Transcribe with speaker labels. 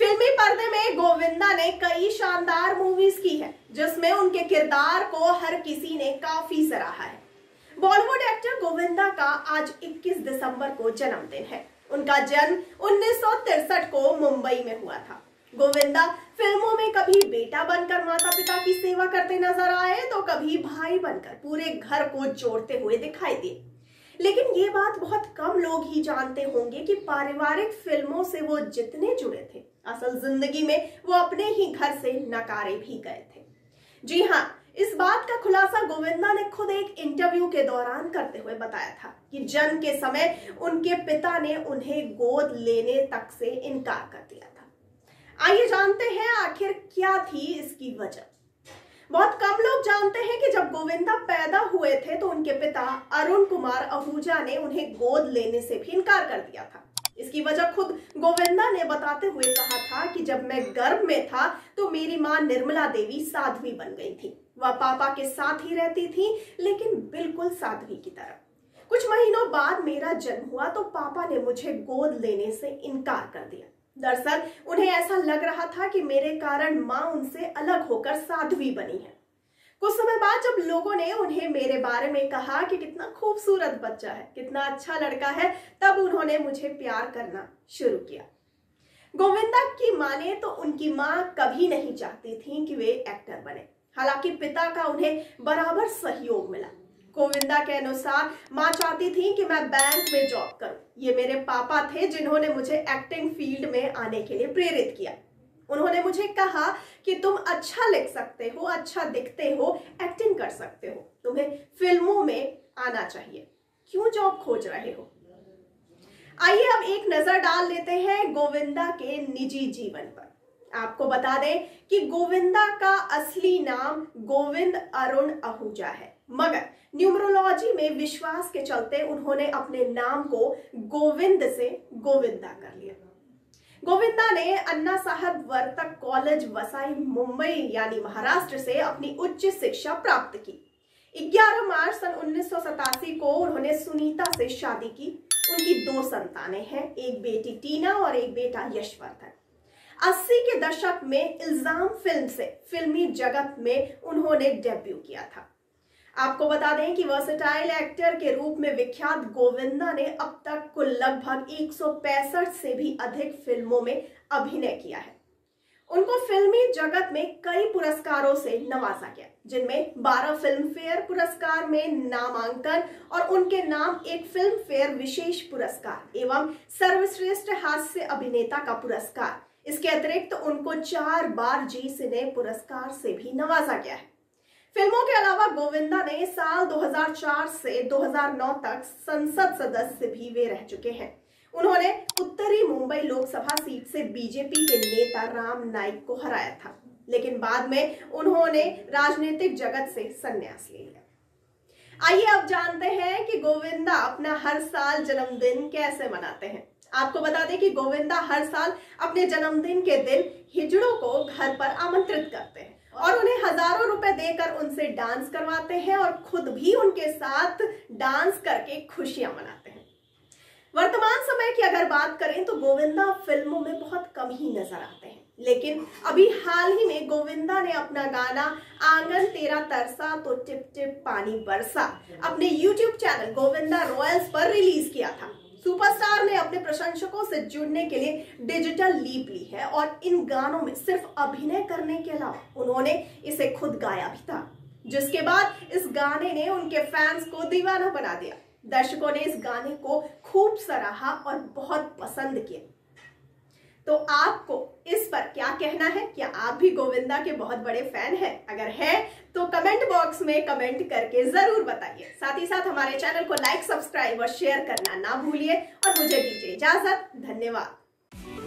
Speaker 1: फिल्मी पर्दे में गोविंदा ने कई शानदार मूवीज की है, जिसमें उनके किरदार को हर किसी ने काफी सराहा है। बॉलीवुड एक्टर गोविंदा का आज 21 दिसंबर को जन्मदिन है। उनका जन्म 1963 को मुंबई में हुआ था। गोविंदा फिल्मों में कभी बेटा बनकर माता पिता की सेवा करते नजर आए, तो कभी भाई बनकर पूरे घर को जोड़ते हुए दिखाई दिए। लेकिन ये बात बहुत कम लोग ही जानते होंगे कि पारिवारिक फिल्मों से वो जितने जुड़े थे, असल जिंदगी में वो अपने ही घर से नकारे भी गए थे। जी हाँ, इस बात का खुलासा गोविंदा ने खुद एक इंटरव्यू के दौरान करते हुए बताया था कि जन्म के समय उनके पिता ने उन्हें गोद लेने तक से इनकार कर दिया था। आइए जानते हैं आखिर क्या थी इसकी वजह। बहुत कम लोग जानते हैं कि जब गोविंदा पैदा हुए थे तो उनके पिता अरुण कुमार आहूजा ने उन्हें गोद लेने से भी इनकार कर दिया था। इसकी वजह खुद गोविंदा ने बताते हुए कहा था कि जब मैं गर्भ में था तो मेरी मां निर्मला देवी साध्वी बन गई थी। वह पापा के साथ ही रहती थी, लेकिन बिल्कुल साध्वी की तरह। कुछ महीनों बाद मेरा जन्म हुआ तो पापा ने मुझे गोद लेने से इनकार कर दिया। दरअसल उन्हें ऐसा लग रहा था कि मेरे कारण मां उनसे अलग होकर साध्वी बनी है। कुछ समय बाद जब लोगों ने उन्हें मेरे बारे में कहा कि कितना खूबसूरत बच्चा है, कितना अच्छा लड़का है, तब उन्होंने मुझे प्यार करना शुरू किया। गोविंदा की माने तो उनकी मां कभी नहीं चाहती थी कि वे एक्टर बने। हालांकि पिता का उन्हें बराबर सहयोग मिला। गोविंदा के अनुसार मां चाहती थी कि मैं बैंक में जॉब करूं। ये मेरे पापा थे जिन्होंने मुझे एक्टिंग फील्ड में आने के लिए प्रेरित किया। उन्होंने मुझे कहा कि तुम अच्छा लिख सकते हो, अच्छा दिखते हो, एक्टिंग कर सकते हो, तुम्हें फिल्मों में आना चाहिए, क्यों जॉब खोज रहे हो। आइए अब एक नजर डाल लेते हैं गोविंदा के निजी जीवन पर। आपको बता दें कि गोविंदा का असली नाम गोविंद अरुण आहूजा है, मगर न्यूमरोलॉजी में विश्वास के चलते उन्होंने अपने नाम को गोविंद से गोविंदा कर लिया। गोविंदा ने अन्ना साहब वर्तक कॉलेज वसाई मुंबई यानी महाराष्ट्र से अपनी उच्च शिक्षा प्राप्त की। 11 मार्च सन 1987 को उन्होंने सुनीता से शादी की। उनकी 2 संतानें हैं, एक बेटी टीना और एक बेटा यशवर्धन। 80 के दशक में इल्जाम फिल्म से फिल्मी जगत में उन्होंने डेब्यू किया था। आपको बता दें कि वर्सेटाइल एक्टर के रूप में विख्यात गोविंदा ने अब तक कुल लगभग 165 से भी अधिक फिल्मों में अभिनय किया है। उनको फिल्मी जगत में कई पुरस्कारों से नवाजा गया, जिनमें 12 फिल्म फेयर पुरस्कार में नामांकन और उनके नाम एक फिल्म फेयर विशेष पुरस्कार एवं सर्वश्रेष्ठ हास्य अभिनेता का पुरस्कार। इसके अतिरिक्त उनको 4 बार जी सिने पुरस्कार से भी नवाजा गया है। फिल्मों के अलावा गोविंदा ने साल 2004 से 2009 तक संसद सदस्य भी वे रह चुके हैं। उन्होंने उत्तरी मुंबई लोकसभा सीट से बीजेपी के नेता राम नाईक को हराया था, लेकिन बाद में उन्होंने राजनीतिक जगत से संन्यास ले लिया। आइए अब जानते हैं कि गोविंदा अपना हर साल जन्मदिन कैसे मनाते हैं। आपको बता दें कि गोविंदा हर साल अपने जन्मदिन के दिन हिजड़ों को घर पर आमंत्रित करते हैं और उन्हें हजारों रुपए देकर उनसे डांस करवाते हैं और खुद भी उनके साथ डांस करके खुशियां मनाते हैं। वर्तमान समय की अगर बात करें तो गोविंदा फिल्मों में बहुत कम ही नजर आते हैं, लेकिन अभी हाल ही में गोविंदा ने अपना गाना आंगन तेरा तरसा तो टिप टिप पानी बरसा अपने YouTube चैनल गोविंदा रॉयल्स पर रिलीज किया था। सुपरस्टार ने अपने प्रशंसकों से जुड़ने के लिए डिजिटल लीप ली है और इन गानों में सिर्फ अभिनय करने के अलावा उन्होंने इसे खुद गाया भी था, जिसके बाद इस गाने ने उनके फैंस को दीवाना बना दिया। दर्शकों ने इस गाने को खूब सराहा और बहुत पसंद किया। तो आपको इस पर क्या कहना है? क्या आप भी गोविंदा के बहुत बड़े फैन हैं? अगर है तो कमेंट बॉक्स में कमेंट करके जरूर बताइए। साथ ही साथ हमारे चैनल को लाइक, सब्सक्राइब और शेयर करना ना भूलिए और मुझे दीजिए इजाजत। धन्यवाद।